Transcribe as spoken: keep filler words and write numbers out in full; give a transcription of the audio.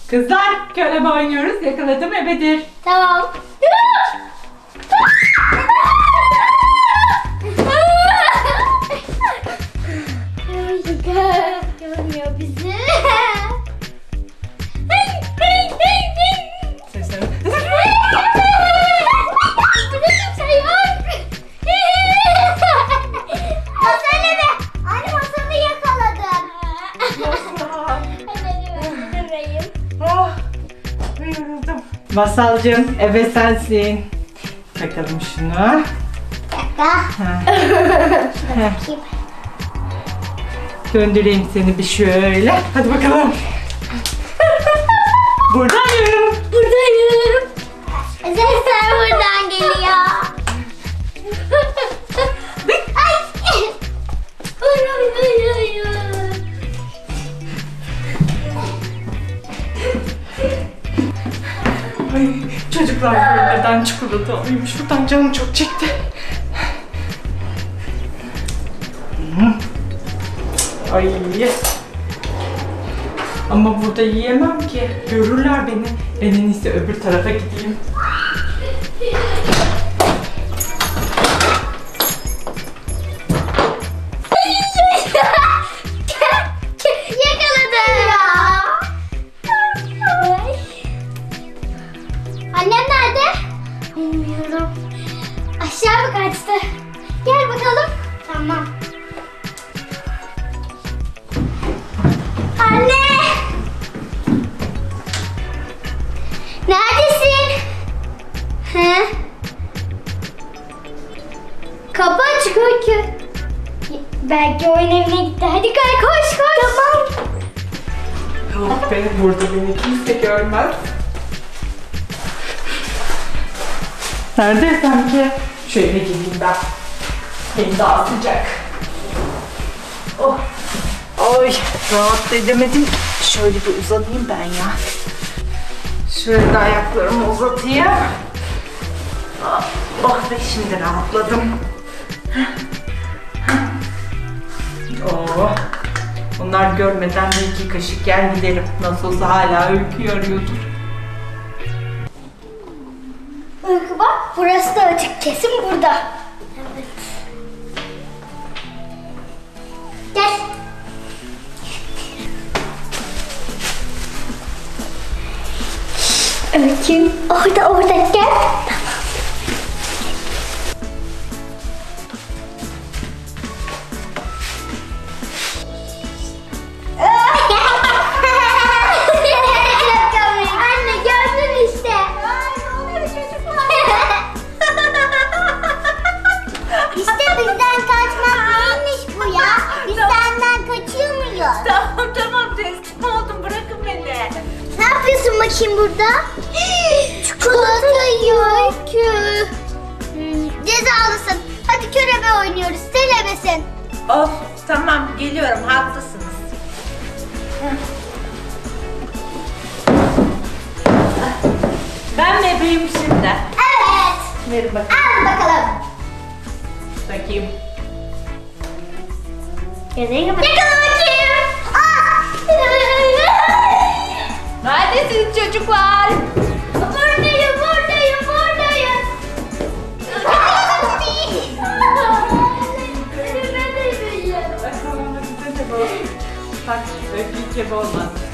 Kızlar, körebe oynuyoruz. Yakaladım ebedir. Tamam. Görmüyor bizi. Sesler. Burada kimse yok. Masada be. Anne masanı yakaladım. Hadi bebeğim. Oh, yoruldum. Masalcığım, ebe sensin. Takalım şunu. Dakika. Ha. Heh. Döndüreyim seni bir şöyle. Hadi bakalım. Buradayım. Buradayım. Sesler buradan geliyor. Ay. Uy, uy, uy, uy, uy. Ay, çocuklar buradan çikolata alayım. Şuradan canım çok çekti. Ay. Ama burada yiyemem ki. Görürler beni. Ben en iyisi öbür tarafa gideyim. Yakaladım ya. Annem nerede? Bilmiyorum. Aşağı mı kaçtı? Gel bakalım. Tamam. Anne! Neredesin? He? Kapı açık ki. Belki oyun evine gitti. Hadi kay koş koş. Tamam. Oh be, burada beni kimse görmez. Nerede sanki? Şöyle gideyim ben. Hem daha sıcak. Oh. Ay, rahat edemedim. Şöyle bir uzanayım ben ya. Şöyle de ayaklarımı uzatayım. Oh, oh be, şimdi rahatladım. Oh. Onlar görmeden de iki kaşık yer giderim. Nasıl olsa hala Öykü'yü arıyordur. Öykü bak, burası da açık. Kesin burada. Evet. Gel. Öykü orada orada gel. Anne gördün işte. Ay ne oluyor çocuklar? İşte bizden kaçmak neymiş bu ya? Biz senden kaçıyor muyuz? Tamam tamam teslim oldum, bırakın beni. Ne yapıyorsun bakayım burada? Çikolata yiyor Öykü. Hmm, cezalısın. Hadi körebe oynuyoruz. Sen ebesin. Of tamam geliyorum, haklısınız. Ben bebeğim şimdi. Evet. Verin bakayım. Al bakalım. Bakayım. Yakala bakayım. Aa! Neredesiniz çocuklar? Buradayım, buradayım, buradayım. Bak, Öykü kebe olmaz.